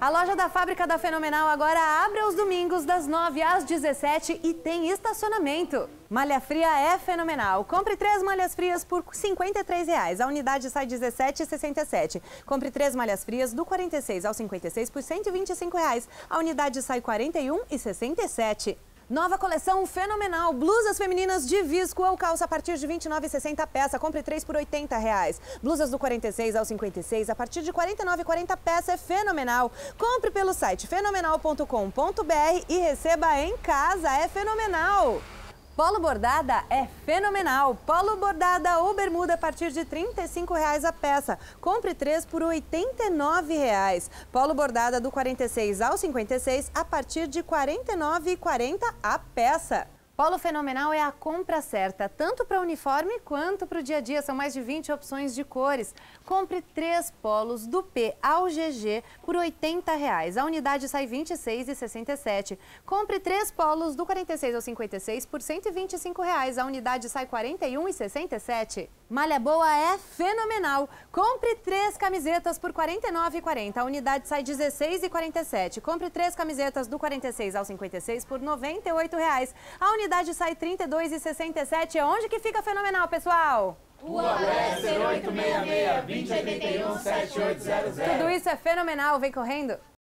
A loja da Fábrica da Fenomenal agora abre aos domingos das 9 às 17 e tem estacionamento. Malha fria é fenomenal. Compre 3 malhas frias por R$ 53,00. A unidade sai R$ 17,67. Compre 3 malhas frias do 46 ao 56 por R$ 125,00. A unidade sai R$ 41,67. Nova coleção fenomenal, blusas femininas de visco ou calça a partir de R$ 29,60 a peça, compre 3 por R$ 80,00. Blusas do 46 ao 56 a partir de R$ 49,40 a peça, é fenomenal. Compre pelo site fenomenal.com.br e receba em casa, é fenomenal. Polo bordada é fenomenal. Polo bordada ou bermuda a partir de R$ 35,00 a peça. Compre 3 por R$ 89,00. Polo bordada do 46 ao 56 a partir de R$ 49,40 a peça. Polo fenomenal é a compra certa, tanto para uniforme quanto para o dia a dia. São mais de 20 opções de cores. Compre 3 polos do P ao GG por R$ 80,00. A unidade sai R$ 26,67. Compre 3 polos do 46 ao 56 por R$ 125,00. A unidade sai R$ 41,67. Malha boa é fenomenal. Compre 3 camisetas por R$ 49,40. A unidade sai R$ 16,47. Compre 3 camisetas do 46 ao 56 por R$ 98,00. A unidade sai R$ 32,67. Onde que fica fenomenal, pessoal? Rua Bresser 866 2081 7800. Tudo isso é fenomenal. Vem correndo.